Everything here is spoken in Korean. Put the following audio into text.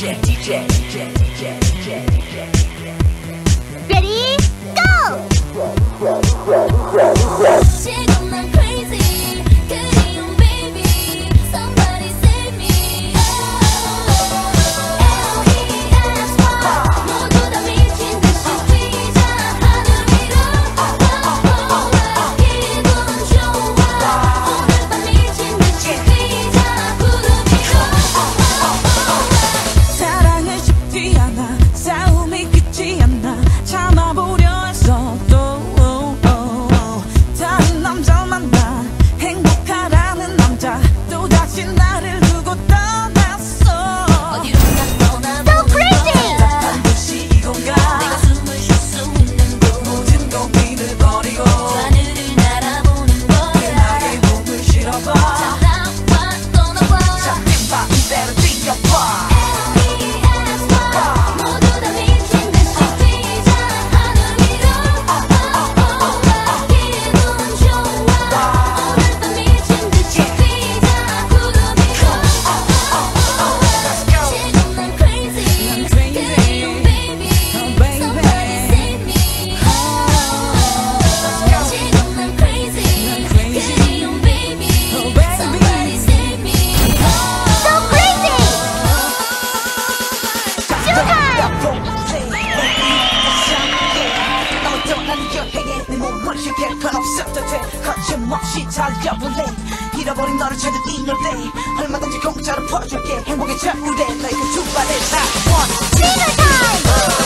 Ready, go! 지금 난 crazy 그리운 baby somebody save me LESY 모두 다 미친 듯이 뛰자 하늘 위로 기분 좋아 오늘 밤 미친 듯이 뛰자 구름 위로 사랑은 쉽지 않아 싸움이 끝이 않나 참아보려 했어도 다른 남자 만나 행복하라는 남자 또다시 나를 두고 떠났어 어디로 나 떠나보는 거야 반드시 이건가 내가 숨을 쉴 수 있는 곳 모든 고민을 버리고 하늘을 날아보는 거야 나의 몸을 실어봐 자 나와 떠나봐 자 뛴봐 이대로 뛰어봐 LESY 모두 다 미친 듯이 뛰자 하늘 위로 기분 좋아 오늘 밤 미친 듯이 뛰자 구름 위로 지금 난 crazy 그리운 baby somebody save me 지금 난 crazy 그리운 baby somebody save me So crazy! 너 떠나는 여행에 내 몸을 쉽게 건 없어도 돼 거침없이 달려볼래 잃어버린 너를 찾은 이 노래 얼마든지 공짜로 퍼줄게 행복의 자우래 너의 그 두 발을 다 Dinner time!